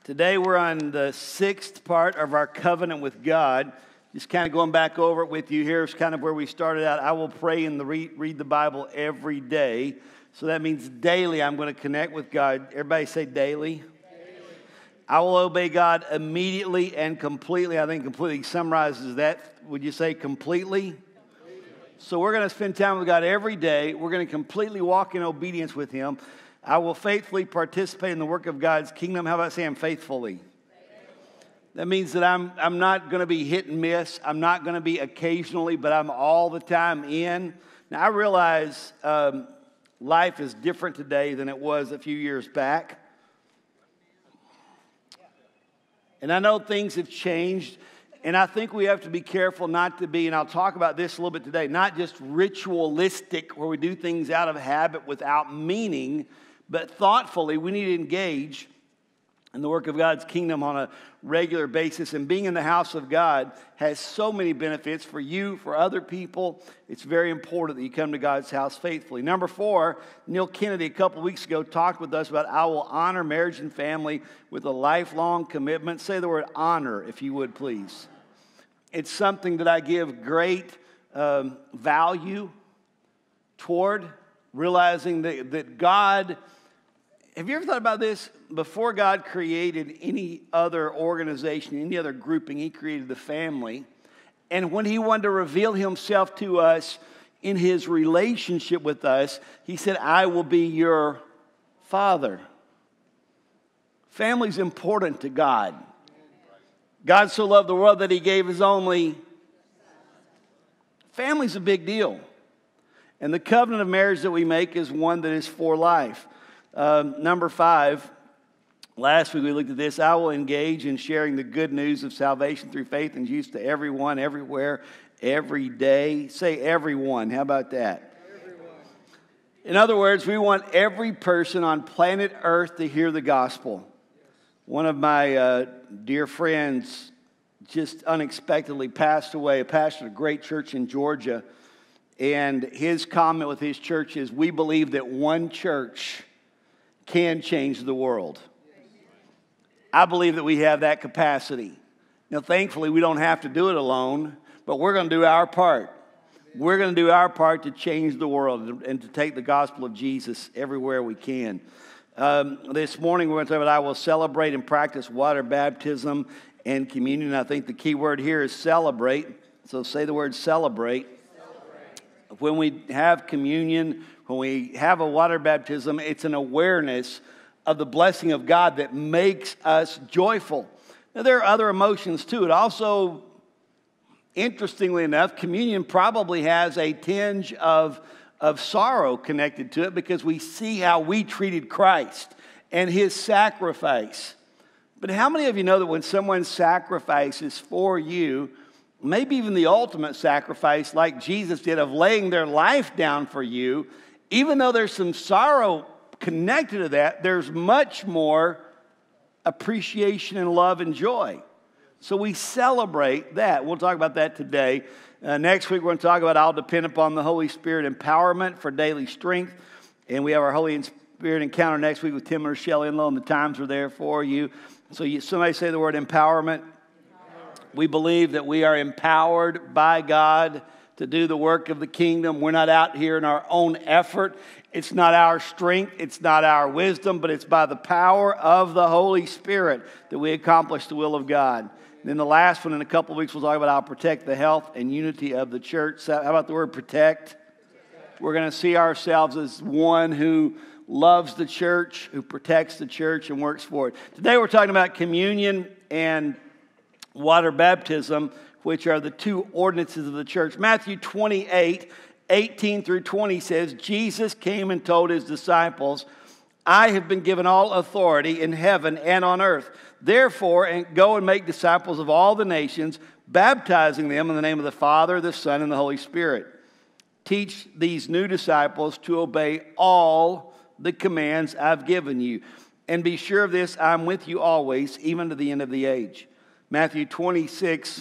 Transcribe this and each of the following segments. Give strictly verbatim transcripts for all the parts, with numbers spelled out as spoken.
Today we're on the sixth part of our covenant with God. Just kind of going back over it with you. Here's kind of where we started out. I will pray and the read, read the Bible every day. So that means daily I'm going to connect with God. Everybody say daily. Daily. I will obey God immediately and completely. I think completely summarizes that. Would you say completely? Completely. So we're going to spend time with God every day. We're going to completely walk in obedience with Him. I will faithfully participate in the work of God's kingdom. How about saying faithfully? That means that I'm I'm not going to be hit and miss. I'm not going to be occasionally, but I'm all the time in. Now, I realize um, life is different today than it was a few years back. And I know things have changed. And I think we have to be careful not to be, and I'll talk about this a little bit today, not just ritualistic where we do things out of habit without meaning, but thoughtfully we need to engage in the work of God's kingdom on a regular basis. And being in the house of God has so many benefits for you, for other people. It's very important that you come to God's house faithfully. Number four, Neil Kennedy a couple weeks ago talked with us about I will honor marriage and family with a lifelong commitment. Say the word honor, if you would, please. It's something that I give great um, value toward, realizing that, that God... Have you ever thought about this? Before God created any other organization, any other grouping, He created the family. And when He wanted to reveal Himself to us in His relationship with us, He said, I will be your father. Family's important to God. God so loved the world that He gave His only. Family's a big deal. And the covenant of marriage that we make is one that is for life. Um, number five, last week we looked at this. I will engage in sharing the good news of salvation through faith and Jesus to everyone, everywhere, every day. Say everyone. How about that? Everyone. In other words, we want every person on planet Earth to hear the gospel. One of my uh, dear friends just unexpectedly passed away, a pastor of a great church in Georgia. And his comment with his church is, we believe that one church can change the world. I believe that we have that capacity. Now, thankfully, we don't have to do it alone, but we're going to do our part. We're going to do our part to change the world and to take the gospel of Jesus everywhere we can. Um, this morning, we're going to talk about I will celebrate and practice water baptism and communion. I think the key word here is celebrate. So say the word celebrate. Celebrate. When we have communion, when we have a water baptism, it's an awareness of the blessing of God that makes us joyful. Now, there are other emotions too. It also, interestingly enough, communion probably has a tinge of, of sorrow connected to it because we see how we treated Christ and His sacrifice. But how many of you know that when someone sacrifices for you, maybe even the ultimate sacrifice like Jesus did of laying their life down for you, even though there's some sorrow connected to that, there's much more appreciation and love and joy. So we celebrate that. We'll talk about that today. Uh, next week, we're going to talk about I'll depend upon the Holy Spirit empowerment for daily strength. And we have our Holy Spirit encounter next week with Tim and Rochelle Inlow, and the times are there for you. So you, somebody say the word empowerment. Empowerment. We believe that we are empowered by God to do the work of the kingdom. We're not out here in our own effort. It's not our strength. It's not our wisdom, but it's by the power of the Holy Spirit that we accomplish the will of God. And then the last one in a couple of weeks, we'll talk about I'll protect the health and unity of the church. So how about the word protect? We're going to see ourselves as one who loves the church, who protects the church and works for it. Today we're talking about communion and water baptism, which are the two ordinances of the church. Matthew twenty-eight, eighteen through twenty says, Jesus came and told His disciples, I have been given all authority in heaven and on earth. Therefore, and go and make disciples of all the nations, baptizing them in the name of the Father, the Son, and the Holy Spirit. Teach these new disciples to obey all the commands I've given you. And be sure of this, I'm with you always, even to the end of the age. Matthew twenty-six,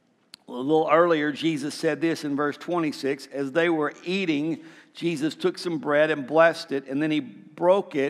a little earlier, Jesus said this in verse twenty-six. As they were eating, Jesus took some bread and blessed it, and then He broke it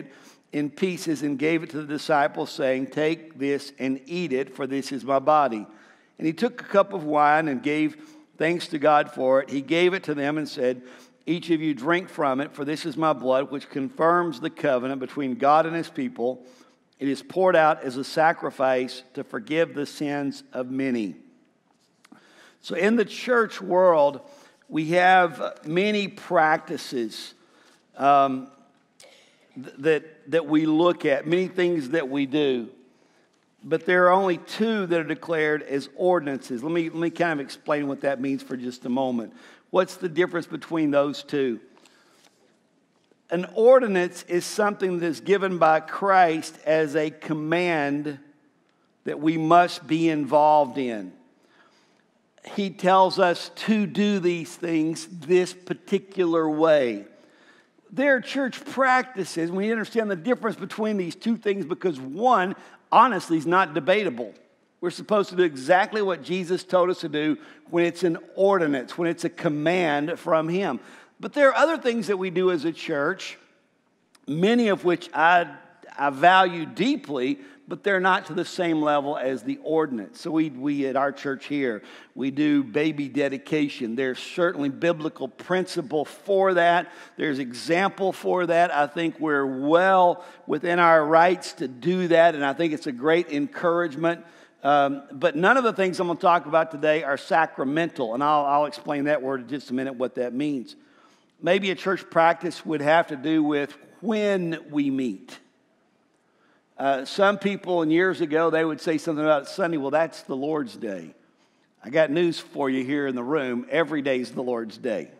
in pieces and gave it to the disciples, saying, "Take this and eat it, for this is my body." And he took a cup of wine and gave thanks to God for it. He gave it to them and said, "Each of you drink from it, for this is my blood, which confirms the covenant between God and his people. It is poured out as a sacrifice to forgive the sins of many." So in the church world, we have many practices um, that, that we look at, many things that we do. But there are only two that are declared as ordinances. Let me, let me kind of explain what that means for just a moment. What's the difference between those two? An ordinance is something that is given by Christ as a command that we must be involved in. He tells us to do these things this particular way. There are church practices. We understand the difference between these two things because one, honestly, is not debatable. We're supposed to do exactly what Jesus told us to do when it's an ordinance, when it's a command from him. But there are other things that we do as a church, many of which I, I value deeply, but they're not to the same level as the ordinance. So we, we at our church here, we do baby dedication. There's certainly biblical principle for that. There's example for that. I think we're well within our rights to do that, and I think it's a great encouragement. Um, but none of the things I'm going to talk about today are sacramental, and I'll, I'll explain that word in just a minute, what that means. Maybe a church practice would have to do with when we meet. Uh, some people, and years ago, they would say something about Sunday. Well, that's the Lord's Day. I got news for you here in the room. Every day is the Lord's Day.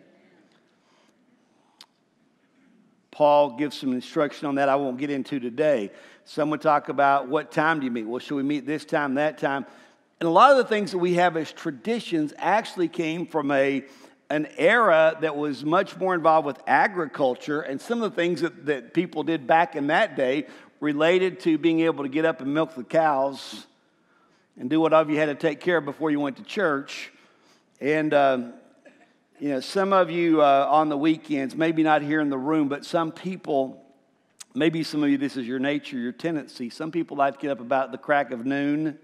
Paul gives some instruction on that I won't get into today. Some would talk about what time do you meet? Well, should we meet this time, that time? And a lot of the things that we have as traditions actually came from a an era that was much more involved with agriculture, and some of the things that, that people did back in that day related to being able to get up and milk the cows and do whatever you had to take care of before you went to church. And, um, you know, some of you uh, on the weekends, maybe not here in the room, but some people, maybe some of you, this is your nature, your tendency. Some people like to get up about the crack of noon.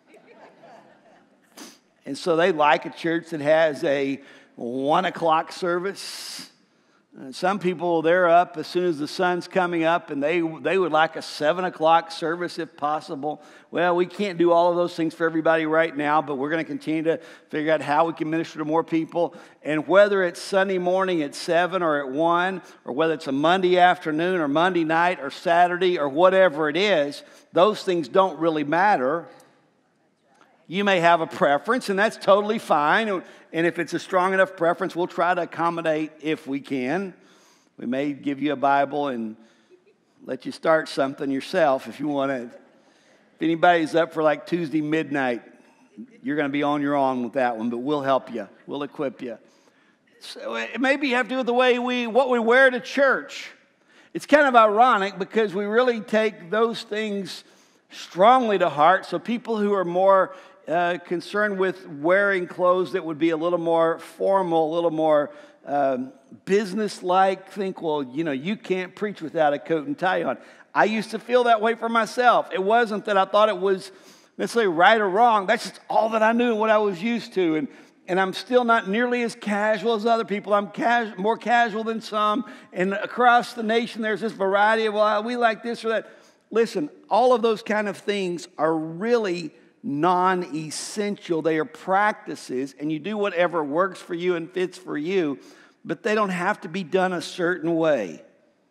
And so they like a church that has a one o'clock service. Uh, some people, they're up as soon as the sun's coming up, and they they would like a seven o'clock service if possible. Well, we can't do all of those things for everybody right now, but we're going to continue to figure out how we can minister to more people. And whether it's Sunday morning at seven or at one, or whether it's a Monday afternoon or Monday night or Saturday or whatever it is, those things don't really matter. You may have a preference, and that's totally fine. And if it's a strong enough preference, we'll try to accommodate if we can. We may give you a Bible and let you start something yourself if you want to. If anybody's up for like Tuesday midnight, you're going to be on your own with that one, but we'll help you. We'll equip you. So it maybe you have to do with the way we, what we wear to church. It's kind of ironic because we really take those things strongly to heart. So people who are more Uh, concerned with wearing clothes that would be a little more formal, a little more um, business-like, think, well, you know, you can't preach without a coat and tie on. I used to feel that way for myself. It wasn't that I thought it was necessarily right or wrong. That's just all that I knew and what I was used to. And, and I'm still not nearly as casual as other people. I'm cas- more casual than some. And across the nation, there's this variety of, well, we like this or that. Listen, all of those kind of things are really non-essential. They are practices, and you do whatever works for you and fits for you, but they don't have to be done a certain way.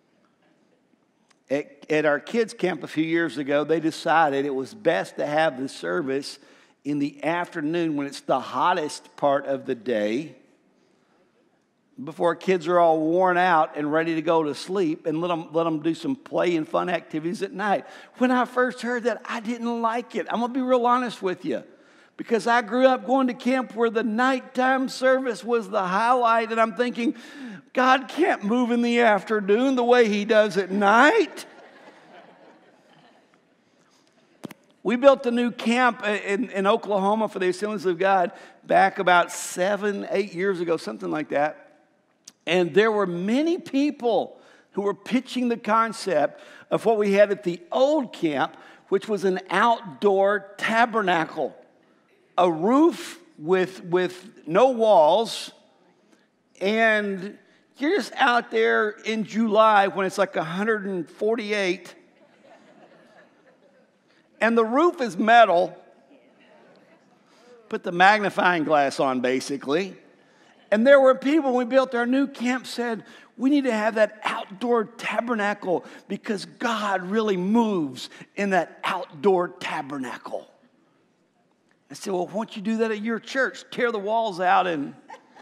At, at our kids' camp a few years ago, they decided it was best to have the service in the afternoon when it's the hottest part of the day, before kids are all worn out and ready to go to sleep, and let them, let them do some play and fun activities at night. When I first heard that, I didn't like it. I'm going to be real honest with you. Because I grew up going to camp where the nighttime service was the highlight, and I'm thinking, God can't move in the afternoon the way he does at night. We built a new camp in, in Oklahoma for the Assemblies of God back about seven, eight years ago, something like that. And there were many people who were pitching the concept of what we had at the old camp, which was an outdoor tabernacle. A roof with, with no walls, and you're just out there in July when it's like one hundred forty-eight, and the roof is metal. Put the magnifying glass on, basically. And there were people, when we built our new camp, said, we need to have that outdoor tabernacle because God really moves in that outdoor tabernacle. I said, well, why don't you do that at your church? Tear the walls out, and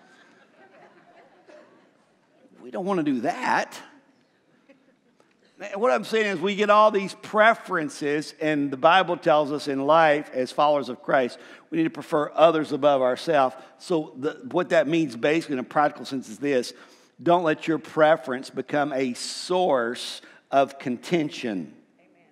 we don't want to do that. What I'm saying is we get all these preferences, and the Bible tells us in life as followers of Christ, we need to prefer others above ourselves. So the, what that means basically in a practical sense is this: don't let your preference become a source of contention. Amen.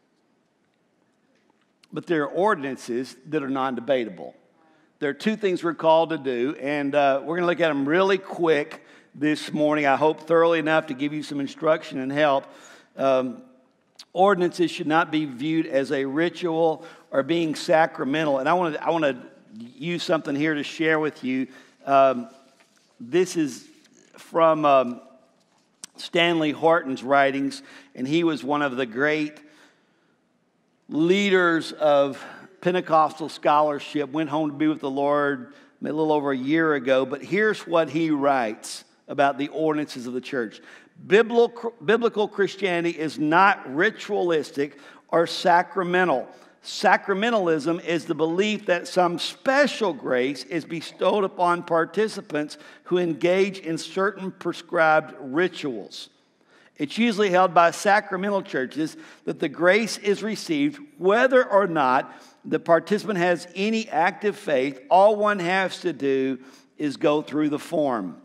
But there are ordinances that are non-debatable. There are two things we're called to do, and uh, we're going to look at them really quick this morning. I hope thoroughly enough to give you some instruction and help. Um, ordinances should not be viewed as a ritual or being sacramental. And I want to I want to use something here to share with you. Um, this is from um, Stanley Horton's writings, and he was one of the great leaders of Pentecostal scholarship. Went home to be with the Lord a little over a year ago. But here's what he writes about the ordinances of the church. Biblical, biblical Christianity is not ritualistic or sacramental. Sacramentalism is the belief that some special grace is bestowed upon participants who engage in certain prescribed rituals. It's usually held by sacramental churches that the grace is received whether or not the participant has any active faith. All one has to do is go through the form.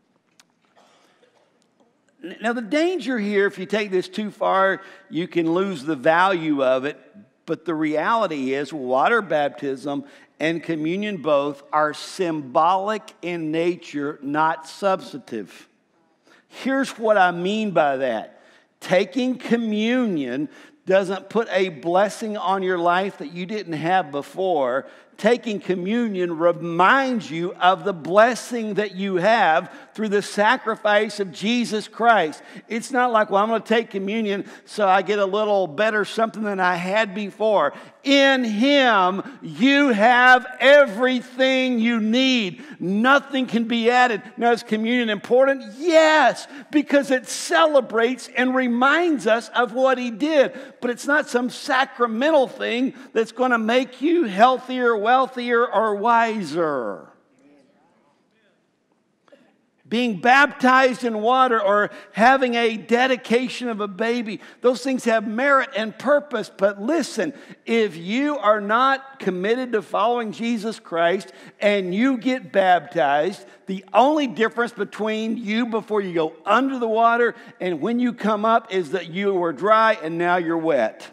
Now, the danger here, if you take this too far, you can lose the value of it. But the reality is water baptism and communion both are symbolic in nature, not substantive. Here's what I mean by that. Taking communion doesn't put a blessing on your life that you didn't have before. Taking communion reminds you of the blessing that you have through the sacrifice of Jesus Christ. It's not like, well, I'm going to take communion so I get a little better something than I had before. In Him, you have everything you need. Nothing can be added. Now, is communion important? Yes, because it celebrates and reminds us of what He did. But it's not some sacramental thing that's going to make you healthier, wealthier, or wiser. Being baptized in water or having a dedication of a baby, those things have merit and purpose. But listen, if you are not committed to following Jesus Christ and you get baptized, the only difference between you before you go under the water and when you come up is that you were dry and now you're wet.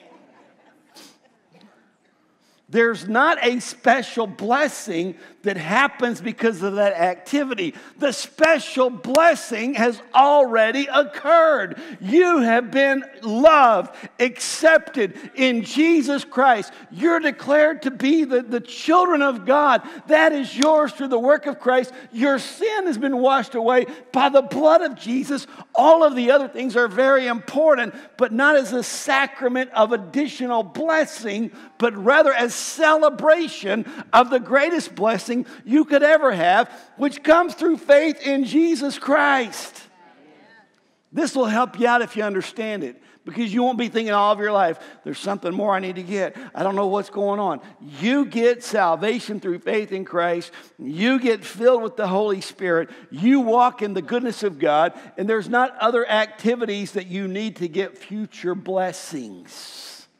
There's not a special blessing that happens because of that activity. The special blessing has already occurred. You have been loved, accepted in Jesus Christ. You're declared to be the, the children of God. That is yours through the work of Christ. Your sin has been washed away by the blood of Jesus. All of the other things are very important, but not as a sacrament of additional blessing, but rather as celebration of the greatest blessing you could ever have, which comes through faith in Jesus Christ. This will help you out if you understand it, because you won't be thinking all of your life, there's something more I need to get. I don't know what's going on. You get salvation through faith in Christ. You get filled with the Holy Spirit. You walk in the goodness of God, and there's not other activities that you need to get future blessings.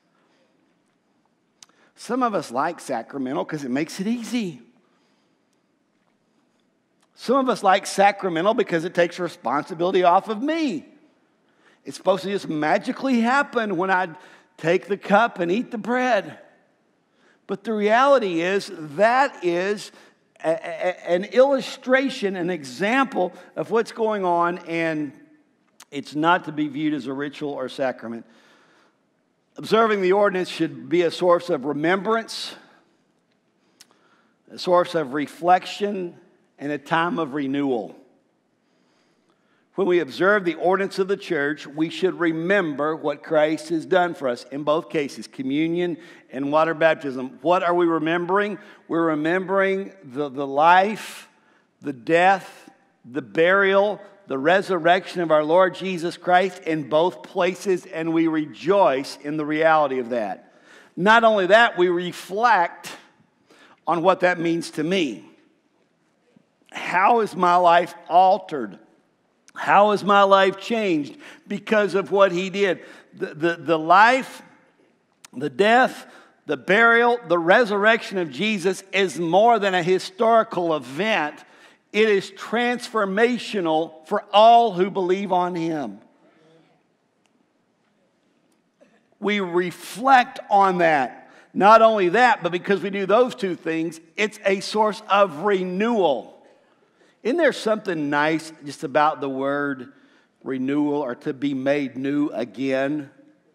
Some of us like sacramental because it makes it easy. Some of us like sacramental because it takes responsibility off of me. It's supposed to just magically happen when I take the cup and eat the bread. But the reality is that is a, a, an illustration, an example of what's going on, and It's not to be viewed as a ritual or sacrament. Observing the ordinance should be a source of remembrance, a source of reflection, and a time of renewal. When we observe the ordinance of the church, we should remember what Christ has done for us in both cases, communion and water baptism. What are we remembering? We're remembering the, the life, the death, the burial, the resurrection of our Lord Jesus Christ in both places, and we rejoice in the reality of that. Not only that, we reflect on what that means to me. How is my life altered? How has my life changed because of what he did? The, the, the life, the death, the burial, the resurrection of Jesus is more than a historical event. It is transformational for all who believe on him. We reflect on that. Not only that, but because we do those two things, it's a source of renewal. Isn't there something nice just about the word renewal, or to be made new again?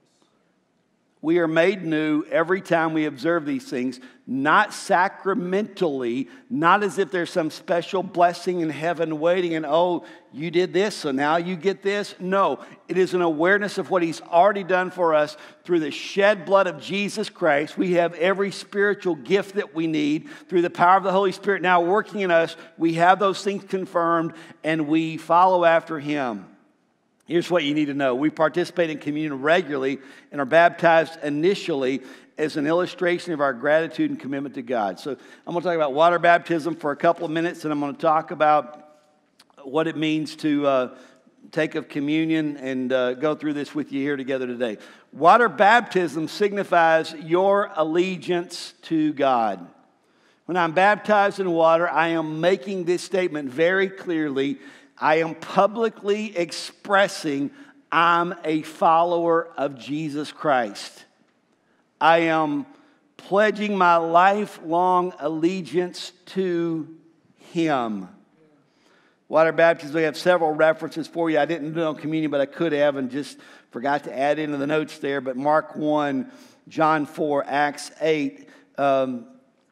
We are made new every time we observe these things, not sacramentally, not as if there's some special blessing in heaven waiting and, oh, you did this, so now you get this. No, it is an awareness of what he's already done for us through the shed blood of Jesus Christ. We have every spiritual gift that we need through the power of the Holy Spirit now working in us. We have those things confirmed, and we follow after him. Here's what you need to know. We participate in communion regularly and are baptized initially as an illustration of our gratitude and commitment to God. So I'm going to talk about water baptism for a couple of minutes, and I'm going to talk about what it means to uh, take of communion and uh, go through this with you here together today. Water baptism signifies your allegiance to God. When I'm baptized in water, I am making this statement very clearly. I am publicly expressing I'm a follower of Jesus Christ. I am pledging my lifelong allegiance to him. Water baptism, we have several references for you. I didn't do it on communion, but I could have and just forgot to add into the notes there. But Mark one, John four, Acts eight, um,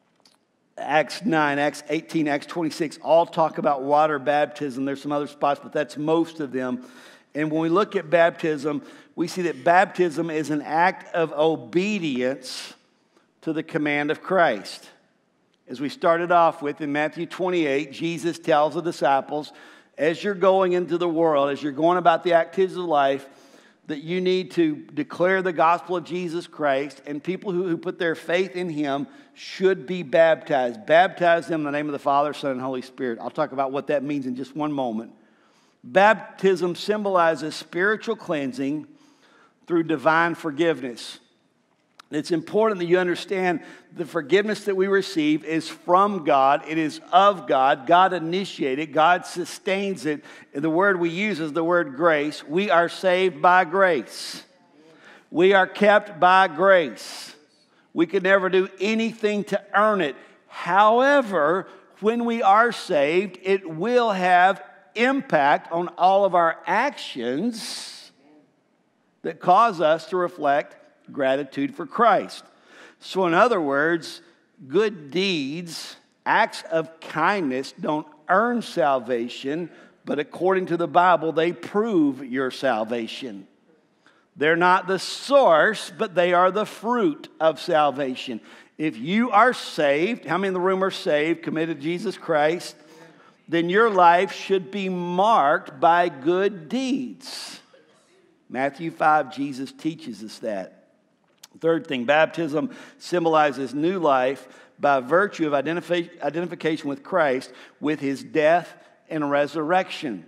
Acts nine, Acts eighteen, Acts twenty-six, all talk about water baptism. There's some other spots, but that's most of them. And when we look at baptism, we see that baptism is an act of obedience to the command of Christ. As we started off with in Matthew twenty-eight, Jesus tells the disciples, as you're going into the world, as you're going about the activities of life, that you need to declare the gospel of Jesus Christ, and people who, who put their faith in him should be baptized. Baptize them in the name of the Father, Son, and Holy Spirit. I'll talk about what that means in just one moment. Baptism symbolizes spiritual cleansing through divine forgiveness. It's important that you understand the forgiveness that we receive is from God. It is of God. God initiated. God sustains it. And the word we use is the word grace. We are saved by grace. We are kept by grace. We could never do anything to earn it. However, when we are saved, it will have impact on all of our actions that cause us to reflect gratitude for Christ. So in other words, good deeds, acts of kindness don't earn salvation, but according to the Bible, they prove your salvation. They're not the source, but they are the fruit of salvation. If you are saved, how many in the room are saved, committed to Jesus Christ, then your life should be marked by good deeds. Matthew five, Jesus teaches us that. Third thing, baptism symbolizes new life by virtue of identifi- identification with Christ, with his death and resurrection.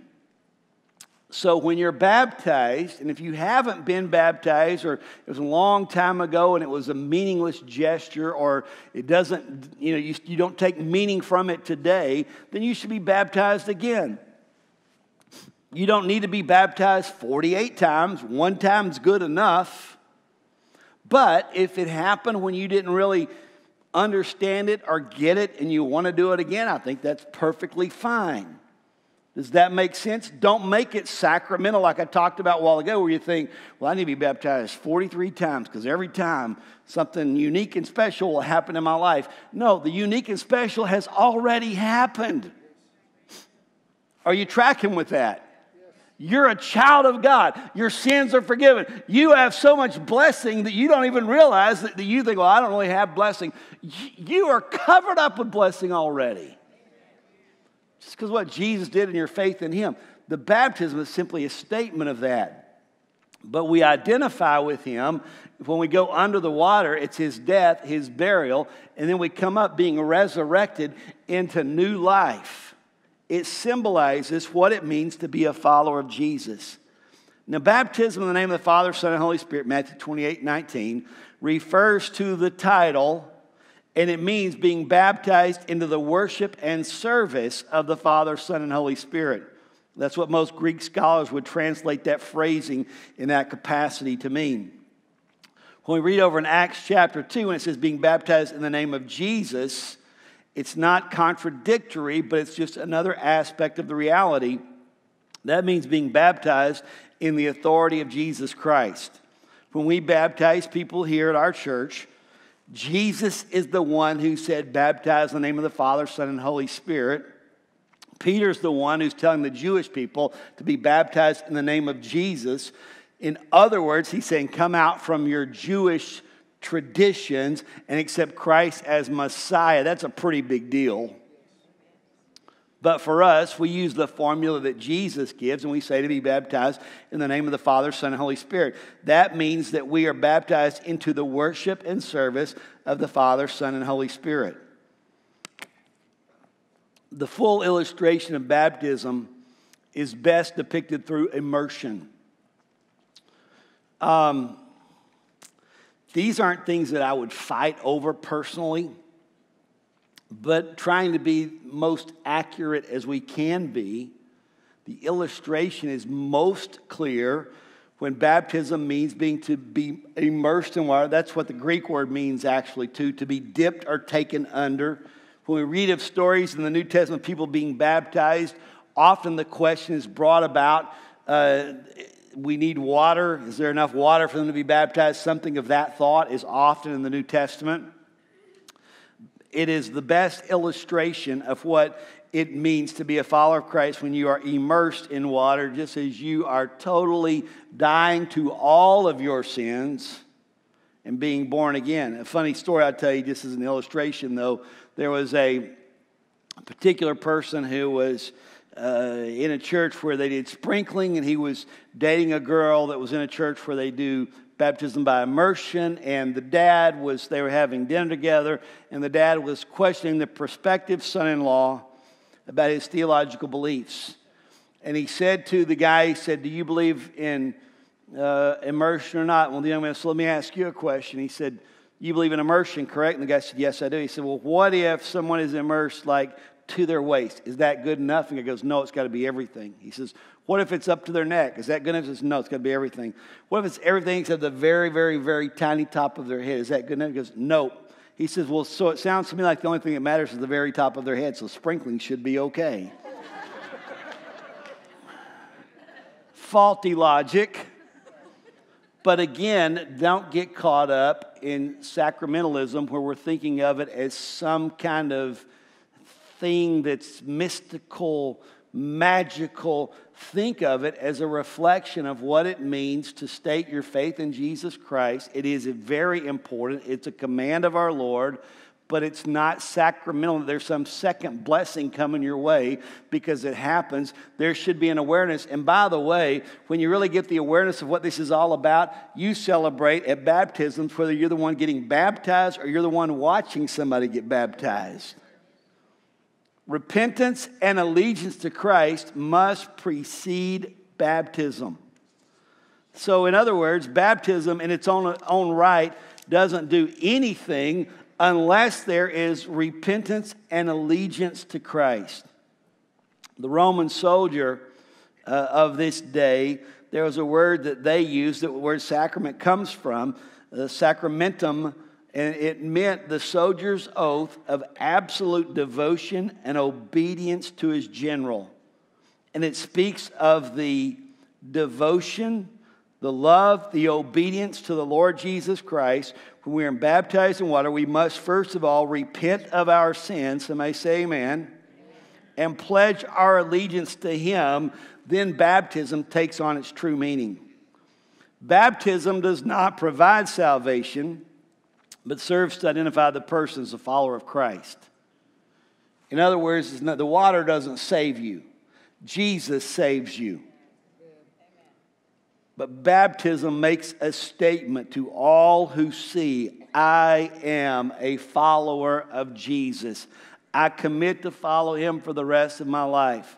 So when you're baptized, and if you haven't been baptized, or it was a long time ago and it was a meaningless gesture, or it doesn't, you know, you, you don't take meaning from it today, then you should be baptized again. You don't need to be baptized forty-eight times. One time's good enough. But if it happened when you didn't really understand it or get it and you want to do it again, I think that's perfectly fine. Does that make sense? Don't make it sacramental like I talked about a while ago, where you think, well, I need to be baptized forty-three times because every time something unique and special will happen in my life. No, the unique and special has already happened. Are you tracking with that? You're a child of God. Your sins are forgiven. You have so much blessing that you don't even realize that you think, well, I don't really have blessing. You are covered up with blessing already. Just because what Jesus did in your faith in Him. The baptism is simply a statement of that. But we identify with Him. When we go under the water, it's His death, His burial, and then we come up being resurrected into new life. It symbolizes what it means to be a follower of Jesus. Now, baptism in the name of the Father, Son, and Holy Spirit, Matthew twenty-eight nineteen, refers to the title, and it means being baptized into the worship and service of the Father, Son, and Holy Spirit. That's what most Greek scholars would translate that phrasing in that capacity to mean. When we read over in Acts chapter two, when it says being baptized in the name of Jesus, it's not contradictory, but it's just another aspect of the reality. That means being baptized in the authority of Jesus Christ. When we baptize people here at our church, Jesus is the one who said, baptize in the name of the Father, Son, and Holy Spirit. Peter's the one who's telling the Jewish people to be baptized in the name of Jesus. In other words, he's saying, come out from your Jewish traditions and accept Christ as Messiah. That's a pretty big deal. But for us, we use the formula that Jesus gives, and we say to be baptized in the name of the Father, Son, and Holy Spirit. That means that we are baptized into the worship and service of the Father, Son, and Holy Spirit. The full illustration of baptism is best depicted through immersion. Um, these aren't things that I would fight over personally, but trying to be most accurate as we can be, the illustration is most clear when baptism means being to be immersed in water. That's what the Greek word means actually too, to be dipped or taken under. When we read of stories in the New Testament, people being baptized, often the question is brought about, uh, we need water. Is there enough water for them to be baptized? Something of that thought is often in the New Testament. It is the best illustration of what it means to be a follower of Christ when you are immersed in water, just as you are totally dying to all of your sins and being born again. A funny story I'll tell you, just as an illustration, though. There was a particular person who was uh, in a church where they did sprinkling, and he was dating a girl that was in a church where they do baptism by immersion, and the dad was, they were having dinner together, and the dad was questioning the prospective son-in-law about his theological beliefs. And he said to the guy, he said, do you believe in uh, immersion or not? Well, the young man said, let me ask you a question. He said, you believe in immersion, correct? And the guy said, yes, I do. He said, well, what if someone is immersed like to their waist? Is that good enough? And he goes, no, it's got to be everything. He says, what if it's up to their neck? Is that good enough? He says, no, it's got to be everything. What if it's everything except the very, very, very tiny top of their head? Is that good enough? He goes, no. He says, well, so it sounds to me like the only thing that matters is the very top of their head, so sprinkling should be okay. Faulty logic. But again, don't get caught up in sacramentalism where we're thinking of it as some kind of thing that's mystical, magical. Think of it as a reflection of what it means to state your faith in Jesus Christ. It is very important. It's a command of our Lord, but it's not sacramental. There's some second blessing coming your way because it happens. There should be an awareness. And by the way, when you really get the awareness of what this is all about, you celebrate at baptisms, whether you're the one getting baptized or you're the one watching somebody get baptized. Repentance and allegiance to Christ must precede baptism. So in other words, baptism in its own, own right doesn't do anything unless there is repentance and allegiance to Christ. The Roman soldier uh, of this day, there was a word that they used, that the word sacrament comes from, uh, sacramentum, and it meant the soldier's oath of absolute devotion and obedience to his general. And it speaks of the devotion, the love, the obedience to the Lord Jesus Christ. When we are baptized in water, we must first of all repent of our sins. Somebody say amen. Amen. And pledge our allegiance to Him. Then baptism takes on its true meaning. Baptism does not provide salvation, but serves to identify the person as a follower of Christ. In other words, it's not, the water doesn't save you. Jesus saves you. But baptism makes a statement to all who see, I am a follower of Jesus. I commit to follow Him for the rest of my life.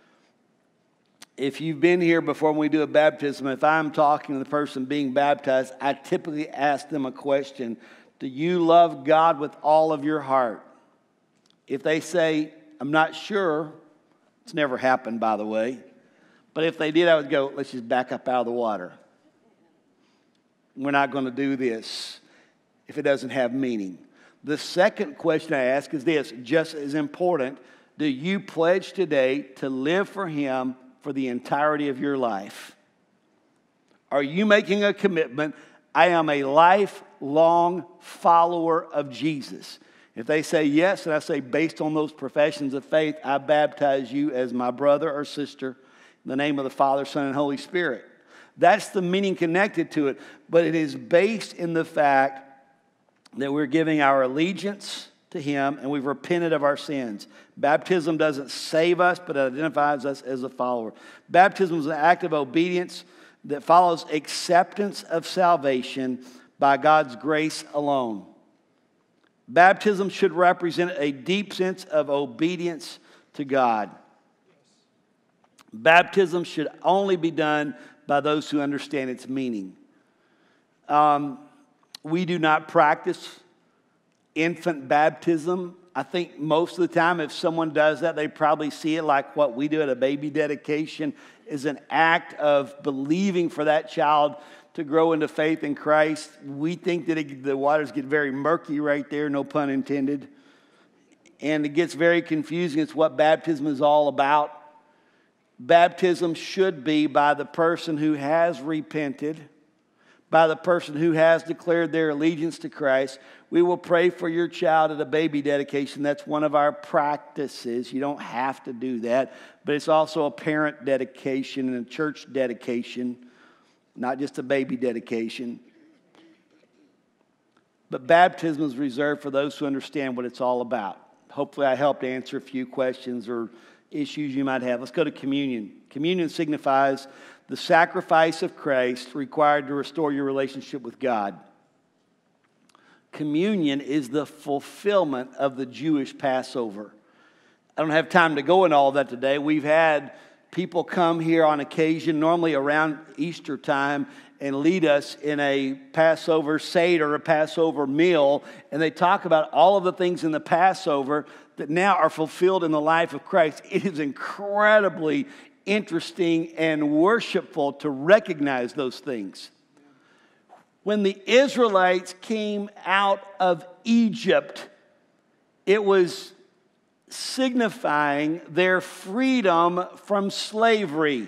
If you've been here before when we do a baptism, if I'm talking to the person being baptized, I typically ask them a question. Do you love God with all of your heart? If they say, I'm not sure, it's never happened, by the way. But if they did, I would go, let's just back up out of the water. We're not going to do this if it doesn't have meaning. The second question I ask is this, just as important. Do you pledge today to live for Him for the entirety of your life? Are you making a commitment? I am a lifelong follower of Jesus. If they say yes, and I say based on those professions of faith, I baptize you as my brother or sister in the name of the Father, Son, and Holy Spirit. That's the meaning connected to it. But it is based in the fact that we're giving our allegiance to Him and we've repented of our sins. Baptism doesn't save us, but it identifies us as a follower. Baptism is an act of obedience that follows acceptance of salvation by God's grace alone. Baptism should represent a deep sense of obedience to God. Baptism should only be done by those who understand its meaning. Um, we do not practice infant baptism. I think most of the time if someone does that, they probably see it like what we do at a baby dedication is an act of believing for that child to grow into faith in Christ. We think that it, the waters get very murky right there, no pun intended. And it gets very confusing. It's what baptism is all about. Baptism should be by the person who has repented, by the person who has declared their allegiance to Christ. We will pray for your child at a baby dedication. That's one of our practices. You don't have to do that. But it's also a parent dedication and a church dedication. Not just a baby dedication. But baptism is reserved for those who understand what it's all about. Hopefully I helped answer a few questions or issues you might have. Let's go to communion. Communion signifies the sacrifice of Christ required to restore your relationship with God. Communion is the fulfillment of the Jewish Passover. I don't have time to go into all that today. We've had people come here on occasion, normally around Easter time, and lead us in a Passover Seder, a Passover meal, and they talk about all of the things in the Passover that now are fulfilled in the life of Christ. It is incredibly interesting and worshipful to recognize those things. When the Israelites came out of Egypt, it was signifying their freedom from slavery.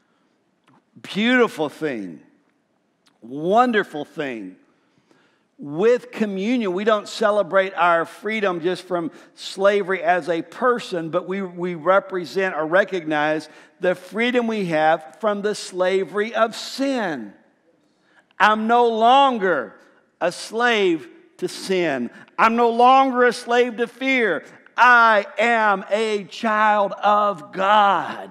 Beautiful thing. Wonderful thing. With communion, we don't celebrate our freedom just from slavery as a person, but we, we represent or recognize the freedom we have from the slavery of sin. I'm no longer a slave to sin. I'm no longer a slave to fear. I am a child of God.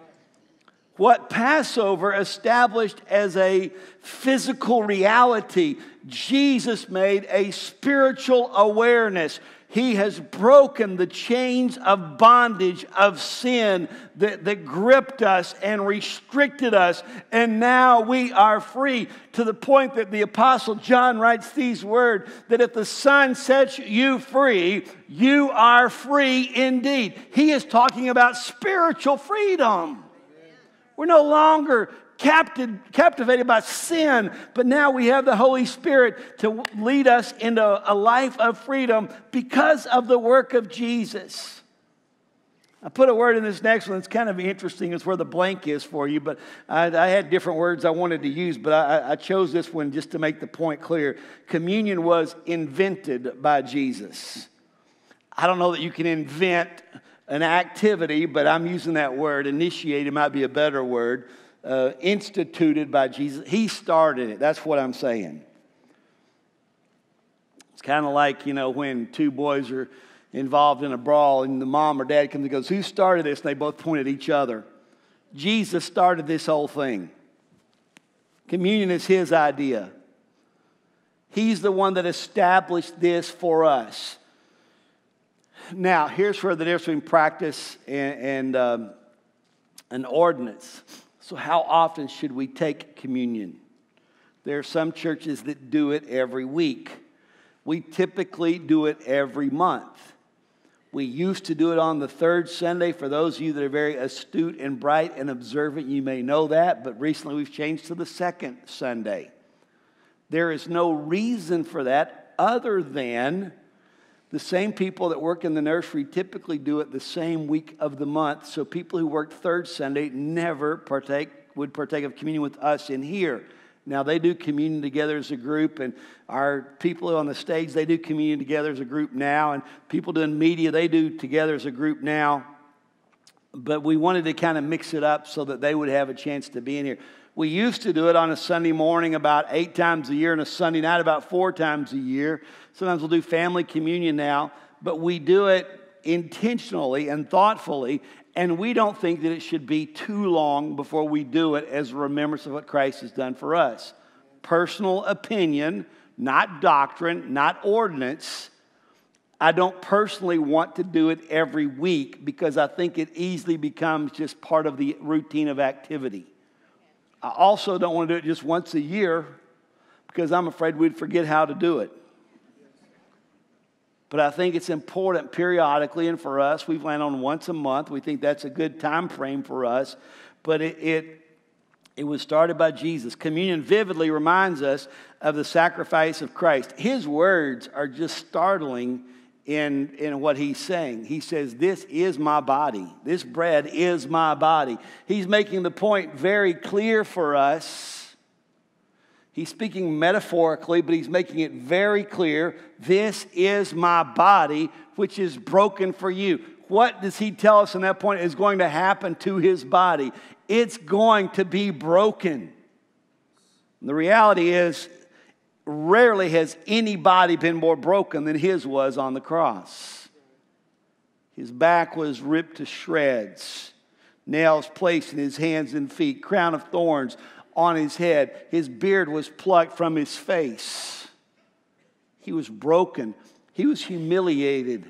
What Passover established as a physical reality, Jesus made a spiritual awareness. He has broken the chains of bondage of sin that, that gripped us and restricted us. And now we are free, to the point that the Apostle John writes these words, that if the Son sets you free, you are free indeed. He is talking about spiritual freedom. We're no longer captive, captivated by sin, but now we have the Holy Spirit to lead us into a life of freedom because of the work of Jesus. I put a word in this next one that's kind of interesting. It's where the blank is for you, but I, I had different words I wanted to use, but I, I chose this one just to make the point clear. Communion was invented by Jesus. I don't know that you can invent an activity, but I'm using that word. Initiated might be a better word. Uh, instituted by Jesus. He started it. That's what I'm saying. It's kind of like, you know, when two boys are involved in a brawl and the mom or dad comes and goes, who started this? And they both point at each other. Jesus started this whole thing. Communion is his idea. He's the one that established this for us. Now, here's where the difference between practice and, and um, an ordinance. So how often should we take communion? There are some churches that do it every week. We typically do it every month. We used to do it on the third Sunday. For those of you that are very astute and bright and observant, you may know that. But recently we've changed to the second Sunday. There is no reason for that other than the same people that work in the nursery typically do it the same week of the month. So people who work third Sunday never partake would partake of communion with us in here. Now, they do communion together as a group, and our people on the stage, they do communion together as a group now, and people doing media, they do together as a group now. But we wanted to kind of mix it up so that they would have a chance to be in here. We used to do it on a Sunday morning about eight times a year and a Sunday night about four times a year. Sometimes we'll do family communion now, but we do it intentionally and thoughtfully, and we don't think that it should be too long before we do it as a remembrance of what Christ has done for us. Personal opinion, not doctrine, not ordinance. I don't personally want to do it every week because I think it easily becomes just part of the routine of activity. I also don't want to do it just once a year because I'm afraid we'd forget how to do it. But I think it's important periodically, and for us, we've landed on once a month. We think that's a good time frame for us. But it, it, it was started by Jesus. Communion vividly reminds us of the sacrifice of Christ. His words are just startling in, in what he's saying. He says, this is my body. This bread is my body. He's making the point very clear for us. He's speaking metaphorically, but he's making it very clear. This is my body, which is broken for you. What does he tell us in that point is going to happen to his body? It's going to be broken. And the reality is, rarely has any body been more broken than his was on the cross. His back was ripped to shreds, nails placed in his hands and feet, crown of thorns on his head. His beard was plucked from his face. He was broken. He was humiliated.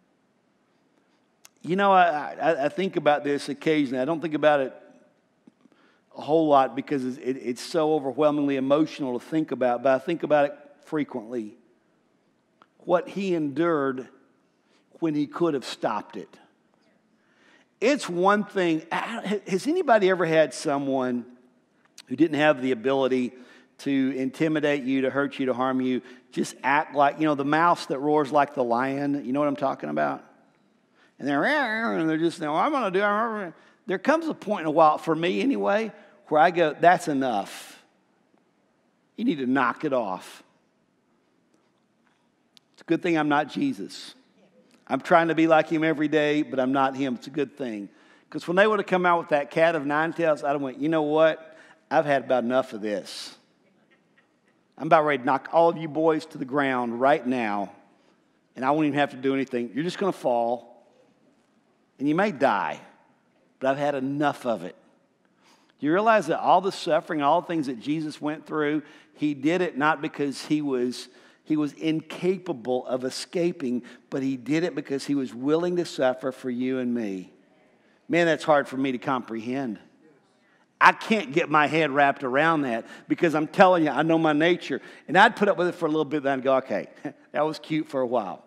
You know, I, I, I think about this occasionally. I don't think about it a whole lot because it, it's so overwhelmingly emotional to think about, but I think about it frequently. What he endured when he could have stopped it. It's one thing. Has anybody ever had someone who didn't have the ability to intimidate you, to hurt you, to harm you, just act like, you know, the mouse that roars like the lion? You know what I'm talking about? And they're, and they're just, no, I'm going to do it. There comes a point in a while, for me anyway, where I go, that's enough. You need to knock it off. It's a good thing I'm not Jesus. I'm trying to be like him every day, but I'm not him. It's a good thing. Because when they would have come out with that cat of nine tails, I'd have went, you know what? I've had about enough of this. I'm about ready to knock all of you boys to the ground right now, and I won't even have to do anything. You're just going to fall, and you may die, but I've had enough of it. Do you realize that all the suffering, all the things that Jesus went through, he did it not because he was, he was incapable of escaping, but he did it because he was willing to suffer for you and me. Man, that's hard for me to comprehend. I can't get my head wrapped around that because I'm telling you, I know my nature. And I'd put up with it for a little bit, then I'd go, okay, that was cute for a while.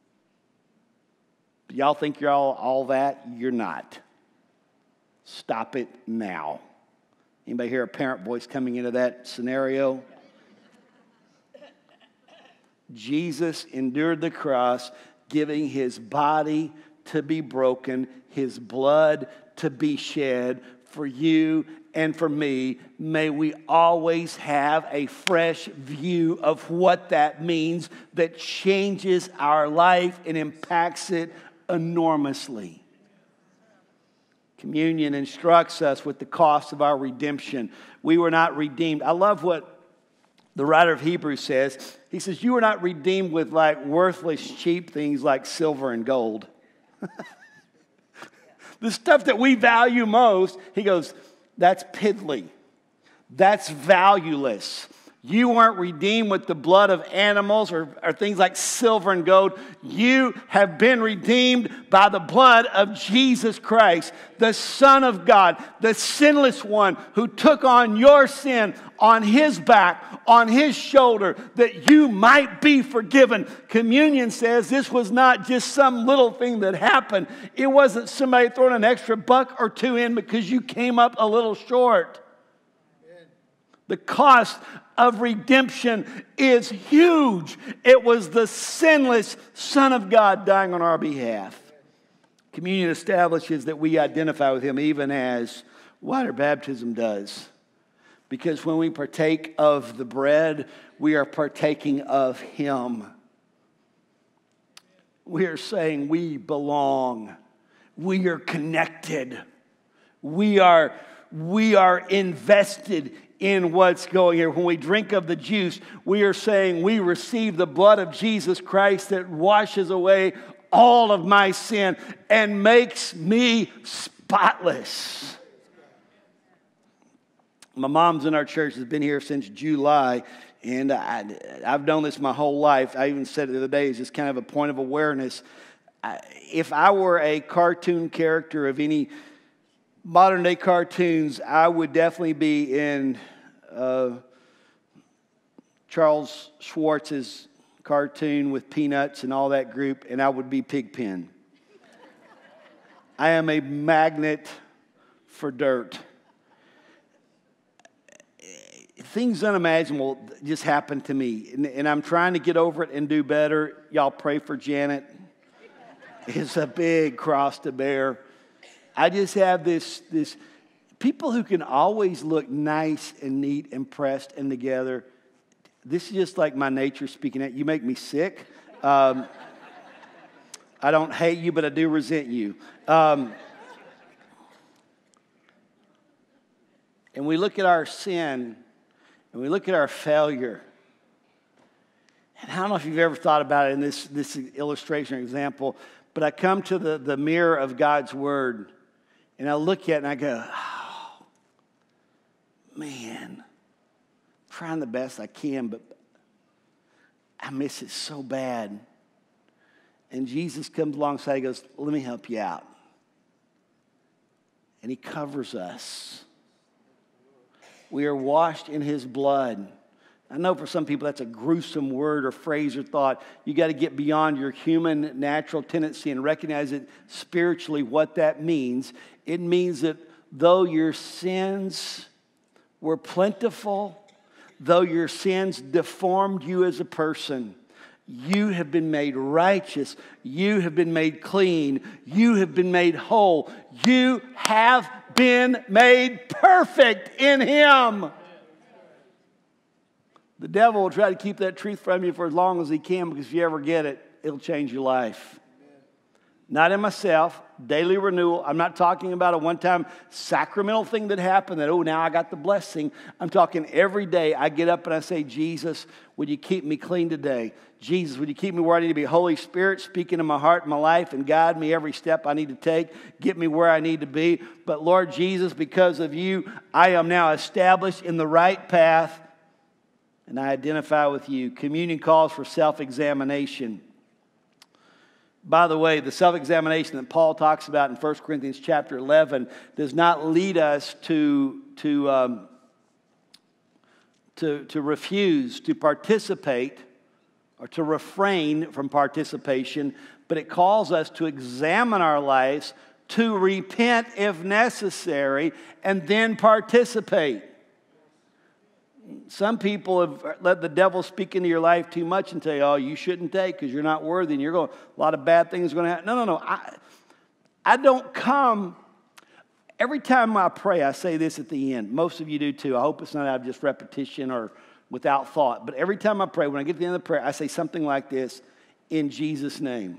But y'all think you're all, all that? You're not. Stop it now. Anybody hear a parent voice coming into that scenario? Jesus endured the cross, giving his body to be broken, his blood to be shed for you and for me. May we always have a fresh view of what that means that changes our life and impacts it enormously. Communion instructs us with the cost of our redemption. We were not redeemed. I love what the writer of Hebrews says. He says, you were not redeemed with like worthless, cheap things like silver and gold. The stuff that we value most, he goes, that's piddly. That's valueless. You weren't redeemed with the blood of animals or, or things like silver and gold. You have been redeemed by the blood of Jesus Christ, the Son of God, the sinless one who took on your sin on his back, on his shoulder, that you might be forgiven. Communion says this was not just some little thing that happened. It wasn't somebody throwing an extra buck or two in because you came up a little short. The cost of redemption is huge. It was the sinless Son of God dying on our behalf. Communion establishes that we identify with him even as water baptism does. Because when we partake of the bread, we are partaking of him. We are saying we belong. We are connected. We are, we are invested in what's going here. When we drink of the juice, we are saying we receive the blood of Jesus Christ that washes away all of my sin and makes me spotless. My mom's in our church, has been here since July, and I, I've known this my whole life. I even said it the other day, it's just kind of a point of awareness. I, if I were a cartoon character of any modern day cartoons, I would definitely be in uh, Charles Schwartz's cartoon with Peanuts and all that group, and I would be Pigpen. I am a magnet for dirt. Things unimaginable just happened to me, and, and I'm trying to get over it and do better. Y'all pray for Janet. It's a big cross to bear. I just have this, this people who can always look nice and neat and pressed and together. This is just like my nature speaking at you. Make me sick. Um, I don't hate you, but I do resent you. Um, and we look at our sin and we look at our failure. And I don't know if you've ever thought about it in this, this illustration or example, but I come to the, the mirror of God's Word. And I look at it and I go, oh, man, I'm trying the best I can, but I miss it so bad. And Jesus comes alongside and goes, let me help you out. And he covers us. We are washed in his blood. I know for some people that's a gruesome word or phrase or thought. You got to get beyond your human natural tendency and recognize it spiritually what that means. It means that though your sins were plentiful, though your sins deformed you as a person, you have been made righteous. You have been made clean. You have been made whole. You have been made perfect in him. The devil will try to keep that truth from you for as long as he can, because if you ever get it, it'll change your life. Not in myself, daily renewal. I'm not talking about a one-time sacramental thing that happened that, oh, now I got the blessing. I'm talking every day I get up and I say, Jesus, would you keep me clean today? Jesus, would you keep me where I need to be? Holy Spirit, speak into my heart and my life and guide me every step I need to take. Get me where I need to be. But Lord Jesus, because of you, I am now established in the right path, and I identify with you. Communion calls for self-examination. By the way, the self-examination that Paul talks about in First Corinthians chapter eleven does not lead us to, to, um, to, to refuse to participate or to refrain from participation, but it calls us to examine our lives, to repent if necessary, and then participate. Some people have let the devil speak into your life too much and tell you, oh, you shouldn't take because you're not worthy and you're going, a lot of bad things are going to happen. No, no, no. I, I don't come, every time I pray, I say this at the end. Most of you do too. I hope it's not out of just repetition or without thought. But every time I pray, when I get to the end of the prayer, I say something like this, in Jesus' name.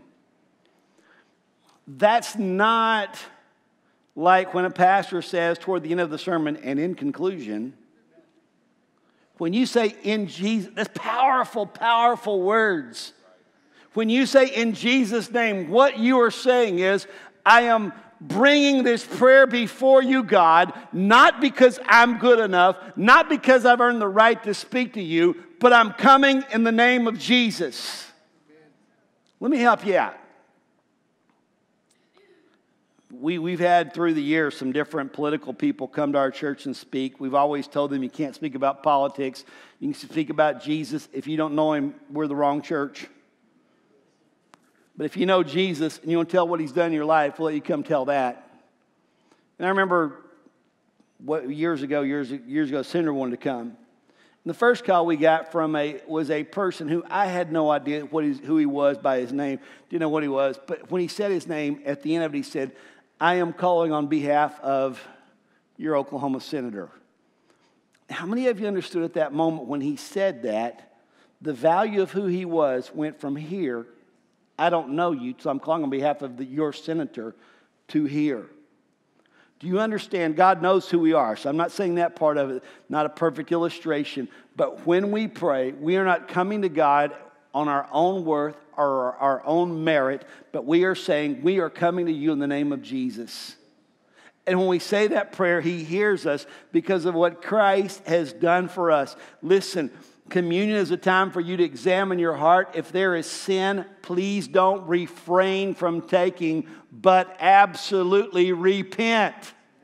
That's not like when a pastor says toward the end of the sermon and in conclusion. When you say in Jesus, that's powerful, powerful words. When you say in Jesus' name, what you are saying is, I am bringing this prayer before you, God, not because I'm good enough, not because I've earned the right to speak to you, but I'm coming in the name of Jesus. Let me help you out. We, we've had through the years some different political people come to our church and speak. We've always told them you can't speak about politics. You can speak about Jesus. If you don't know him, we're the wrong church. But if you know Jesus and you want to tell what he's done in your life, we'll let you come tell that. And I remember what years ago, years, years ago, a senator wanted to come. And the first call we got from a was a person who I had no idea what he's, who he was by his name. Didn't know what he was. But when he said his name, at the end of it, he said, I am calling on behalf of your Oklahoma senator. How many of you understood at that moment when he said that, the value of who he was went from here, I don't know you, so I'm calling on behalf of the, your senator, to here. Do you understand? God knows who we are. So I'm not saying that part of it, not a perfect illustration. But when we pray, we are not coming to God on our own worth or our own merit, but we are saying we are coming to you in the name of Jesus. And when we say that prayer, he hears us because of what Christ has done for us. Listen, communion is a time for you to examine your heart. If there is sin, please don't refrain from taking, but absolutely repent.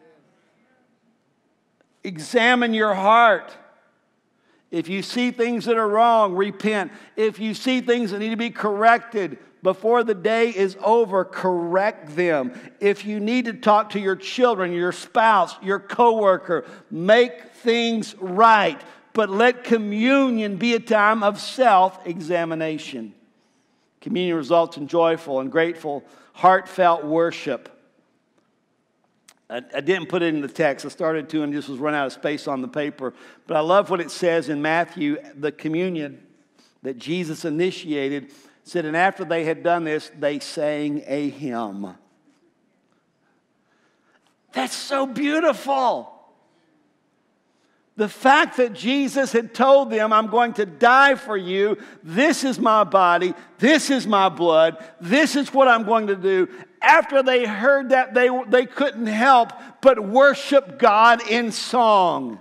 Examine your heart. If you see things that are wrong, repent. If you see things that need to be corrected before the day is over, correct them. If you need to talk to your children, your spouse, your coworker, make things right. But let communion be a time of self-examination. Communion results in joyful and grateful, heartfelt worship. I, I didn't put it in the text. I started to and just was run out of space on the paper. But I love what it says in Matthew, the communion that Jesus initiated said, and after they had done this, they sang a hymn. That's so beautiful. The fact that Jesus had told them, I'm going to die for you. This is my body. This is my blood. This is what I'm going to do. After they heard that, they, they couldn't help but worship God in song.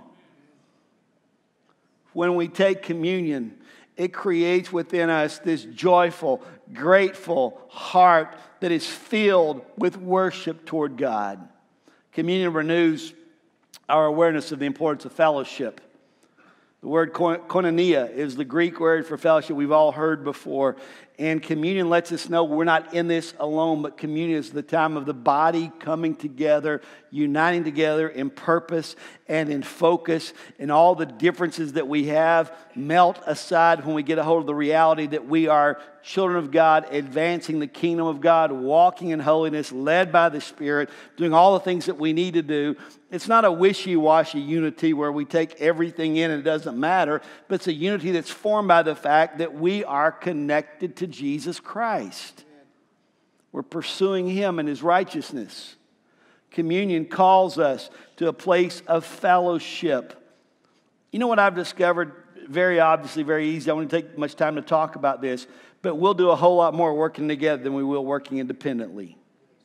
When we take communion, it creates within us this joyful, grateful heart that is filled with worship toward God. Communion renews our awareness of the importance of fellowship. The word koinonia is the Greek word for fellowship we've all heard before. And communion lets us know we're not in this alone, but communion is the time of the body coming together, uniting together in purpose and in focus, and all the differences that we have melt aside when we get a hold of the reality that we are children of God, advancing the kingdom of God, walking in holiness, led by the Spirit, doing all the things that we need to do. It's not a wishy-washy unity where we take everything in and it doesn't matter, but it's a unity that's formed by the fact that we are connected to Jesus Christ. We're pursuing Him and His righteousness. Communion calls us to a place of fellowship. You know what I've discovered? Very obviously, very easy. I don't want to take much time to talk about this, but we'll do a whole lot more working together than we will working independently.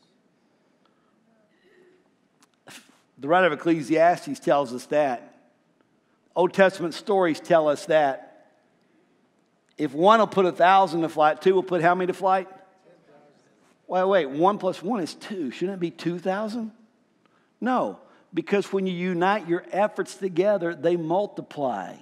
The writer of Ecclesiastes tells us that. Old Testament stories tell us that. If one will put a thousand to flight, two will put how many to flight? Wait, wait, one plus one is two. Shouldn't it be two thousand? No, because when you unite your efforts together, they multiply.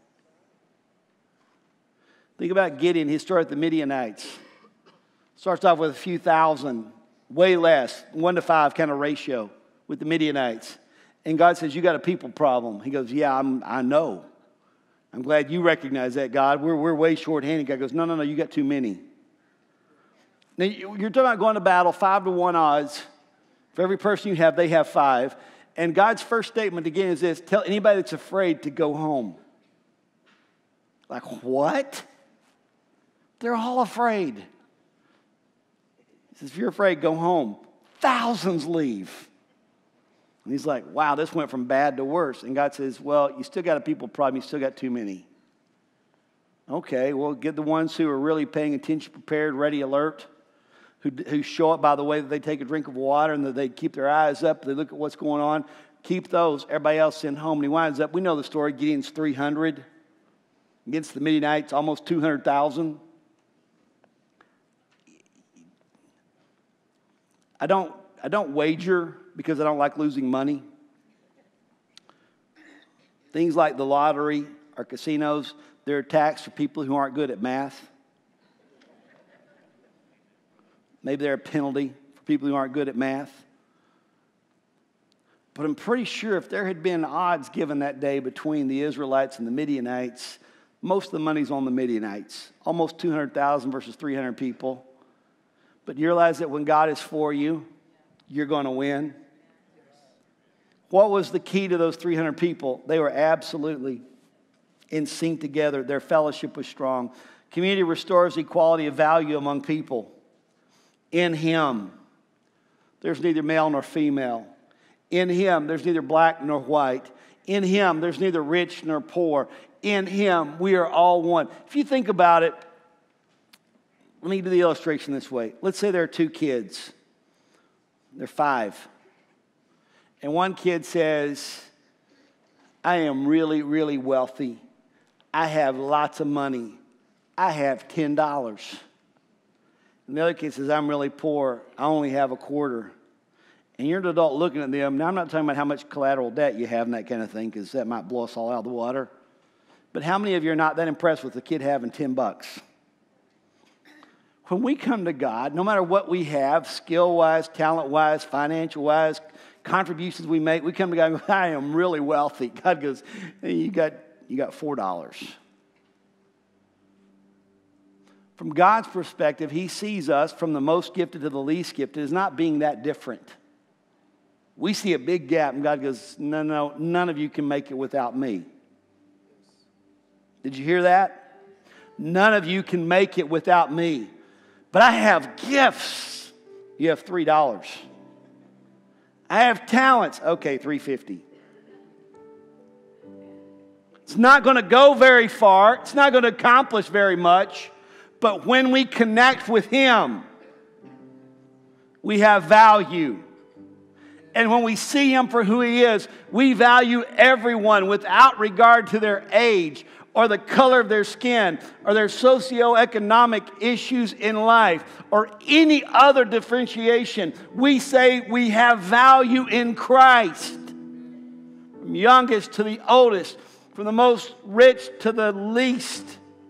Think about Gideon, his story with the Midianites. Starts off with a few thousand, way less, one to five kind of ratio with the Midianites. And God says, you got a people problem. He goes, yeah, I'm, I know. I'm glad you recognize that, God. We're, we're way short-handed. God goes, no, no, no, you got too many. Now, you're talking about going to battle, five to one odds, For every person you have, they have five. And God's first statement again is this: tell anybody that's afraid to go home. Like, what? They're all afraid. He says, if you're afraid, go home. Thousands leave. And he's like, wow, this went from bad to worse. And God says, well, you still got a people problem. You still got too many. Okay, well, get the ones who are really paying attention, prepared, ready, alert, who, who show up by the way that they take a drink of water and that they keep their eyes up, they look at what's going on. Keep those. Everybody else send home. And he winds up, we know the story, Gideon's three hundred. Against the Midianites, almost two hundred thousand. I don't, I don't wager because I don't like losing money. Things like the lottery or casinos, they're a tax for people who aren't good at math. Maybe they're a penalty for people who aren't good at math. But I'm pretty sure if there had been odds given that day between the Israelites and the Midianites, most of the money's on the Midianites. Almost two hundred thousand versus three hundred people. But you realize that when God is for you, you're going to win. What was the key to those three hundred people? They were absolutely in sync together. Their fellowship was strong. Community restores equality of value among people. In Him, there's neither male nor female. In Him, there's neither black nor white. In Him, there's neither rich nor poor. In Him, we are all one. If you think about it, let me do the illustration this way. Let's say there are two kids. They're five. And one kid says, I am really, really wealthy. I have lots of money. I have ten dollars. And the other kid says, I'm really poor. I only have a quarter. And you're an adult looking at them. Now, I'm not talking about how much collateral debt you have and that kind of thing, because that might blow us all out of the water. But how many of you are not that impressed with the kid having ten bucks? When we come to God, no matter what we have, skill-wise, talent-wise, financial-wise, contributions we make, we come to God and go, I am really wealthy. God goes, hey, you got, you got four dollars. From God's perspective, He sees us from the most gifted to the least gifted as not being that different. We see a big gap, and God goes, no, no, none of you can make it without me. Did you hear that? None of you can make it without me. But I have gifts. You have three dollars. I have talents. Okay, three fifty. It's not going to go very far. It's not going to accomplish very much. But when we connect with Him, we have value. And when we see Him for who He is, we value everyone without regard to their age or the color of their skin or their socioeconomic issues in life or any other differentiation. We say we have value in Christ. From youngest to the oldest, from the most rich to the least.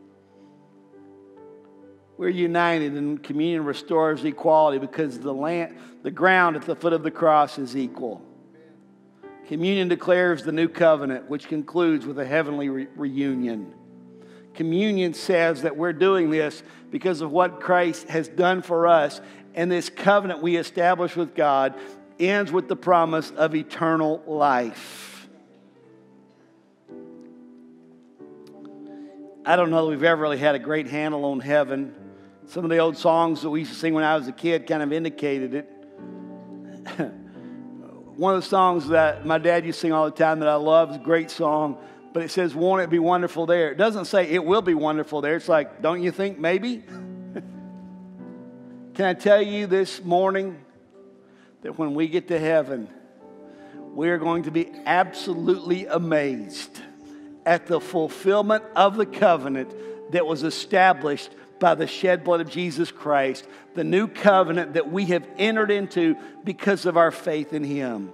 We're united, and communion restores equality because the land, the ground at the foot of the cross is equal. Communion declares the new covenant, which concludes with a heavenly re- reunion. Communion says that we're doing this because of what Christ has done for us, and this covenant we establish with God ends with the promise of eternal life. I don't know that we've ever really had a great handle on heaven. Some of the old songs that we used to sing when I was a kid kind of indicated it. One of the songs that my dad used to sing all the time that I love is a great song, but it says, won't it be wonderful there? It doesn't say it will be wonderful there. It's like, don't you think maybe? Can I tell you this morning that when we get to heaven, we are going to be absolutely amazed at the fulfillment of the covenant that was established by the shed blood of Jesus Christ, the new covenant that we have entered into because of our faith in Him.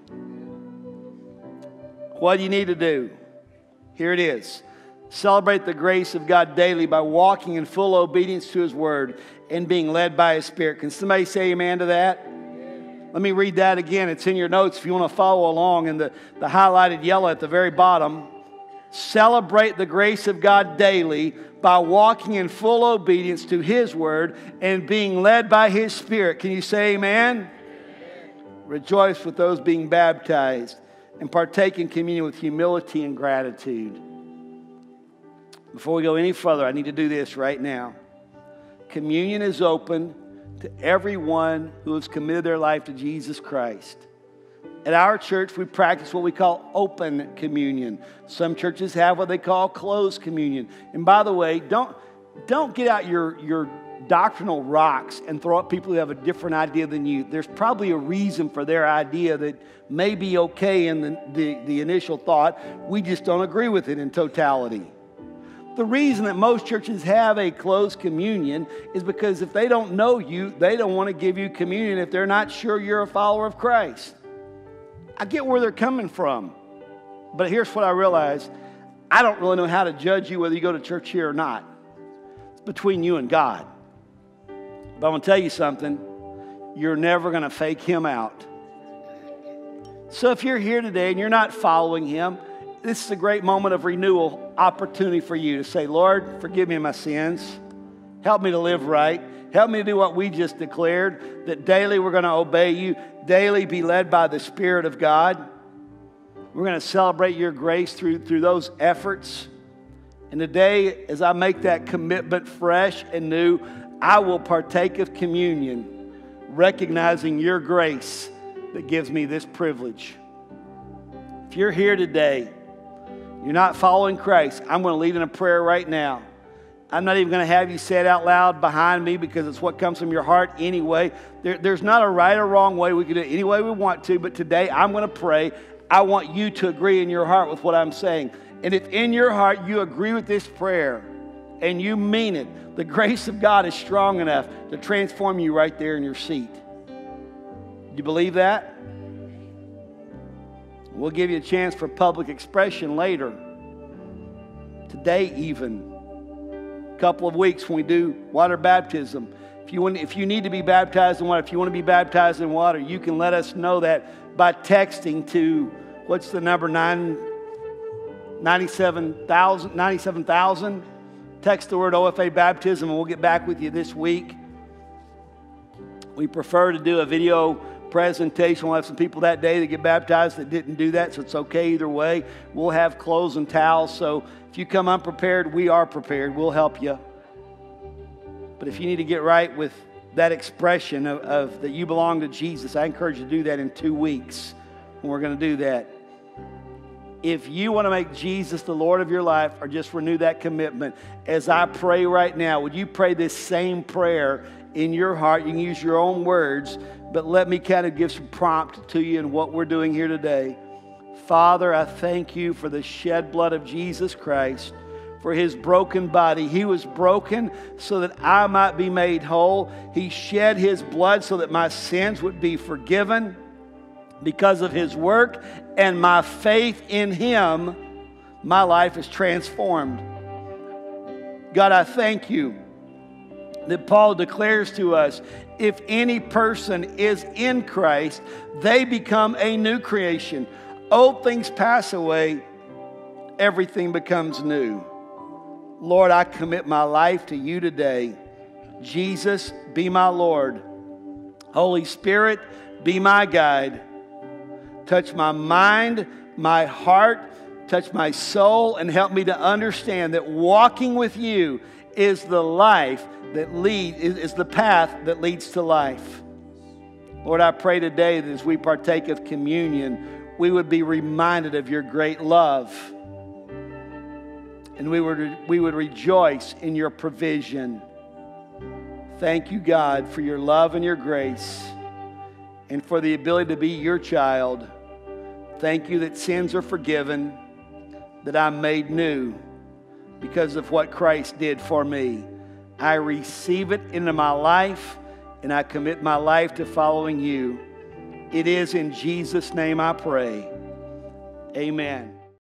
What do you need to do? Here it is. Celebrate the grace of God daily by walking in full obedience to His Word and being led by His Spirit. Can somebody say amen to that? Amen. Let me read that again. It's in your notes if you want to follow along in the, the highlighted yellow at the very bottom. Celebrate the grace of God daily by walking in full obedience to His Word and being led by His Spirit. Can you say amen? Amen. rejoice with those being baptized, and partake in communion with humility and gratitude. Before we go any further, I need to do this right now. Communion is open to everyone who has committed their life to Jesus Christ. At our church, we practice what we call open communion. Some churches have what they call closed communion. And by the way, don't, don't get out your, your doctrinal rocks and throw at people who have a different idea than you. There's probably a reason for their idea that may be okay in the, the, the initial thought. We just don't agree with it in totality. The reason that most churches have a closed communion is because if they don't know you, they don't want to give you communion if they're not sure you're a follower of Christ. I get where they're coming from. But here's what I realize. I don't really know how to judge you whether you go to church here or not. It's between you and God. But I'm going to tell you something. You're never going to fake Him out. So if you're here today and you're not following Him, this is a great moment of renewal opportunity for you to say, Lord, forgive me of my sins. Help me to live right. Help me to do what we just declared, that daily we're going to obey you, daily be led by the Spirit of God. We're going to celebrate your grace through, through those efforts. And today, as I make that commitment fresh and new, I will partake of communion, recognizing your grace that gives me this privilege. If you're here today, you're not following Christ, I'm going to lead in a prayer right now. I'm not even going to have you say it out loud behind me because it's what comes from your heart anyway. There, there's not a right or wrong way. We can do it any way we want to, but today I'm going to pray. I want you to agree in your heart with what I'm saying. And if in your heart you agree with this prayer and you mean it, the grace of God is strong enough to transform you right there in your seat. Do you believe that? We'll give you a chance for public expression later. Today even. A couple of weeks when we do water baptism. If you, want, if you need to be baptized in water, if you want to be baptized in water, you can let us know that by texting to, what's the number, nine, ninety-seven thousand, ninety-seven thousand? Text the word O F A baptism and we'll get back with you this week. We prefer to do a video presentation. We'll have some people that day that get baptized that didn't do that, so it's okay either way. We'll have clothes and towels, so if you come unprepared, we are prepared. We'll help you. But if you need to get right with that expression of, of that you belong to Jesus, I encourage you to do that in two weeks when we're going to do that. If you want to make Jesus the Lord of your life or just renew that commitment, as I pray right now, would you pray this same prayer in your heart? You can use your own words, but let me kind of give some prompt to you in what we're doing here today. Father, I thank you for the shed blood of Jesus Christ, for His broken body. He was broken so that I might be made whole. He shed His blood so that my sins would be forgiven. Because of His work and my faith in Him, my life is transformed. God, I thank you that Paul declares to us, if any person is in Christ, they become a new creation. Old things pass away, everything becomes new. Lord, I commit my life to you today. Jesus, be my Lord. Holy Spirit, be my guide. Touch my mind, my heart, touch my soul, and help me to understand that walking with you is the life that lead is, is the path that leads to life. Lord, I pray today that as we partake of communion, we would be reminded of your great love. And we would, we would rejoice in your provision. Thank you, God, for your love and your grace and for the ability to be your child. Thank you that sins are forgiven, that I'm made new because of what Christ did for me. I receive it into my life, and I commit my life to following you. It is in Jesus' name I pray. Amen.